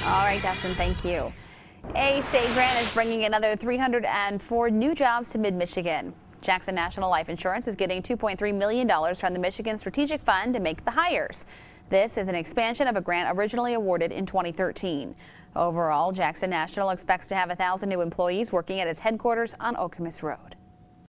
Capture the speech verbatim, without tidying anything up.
All right, Dustin, thank you. A state grant is bringing another three hundred four new jobs to mid-Michigan. Jackson National Life Insurance is getting two point three million dollars from the Michigan Strategic Fund to make the hires. This is an expansion of a grant originally awarded in twenty thirteen. Overall, Jackson National expects to have one thousand new employees working at its headquarters on Okemos Road.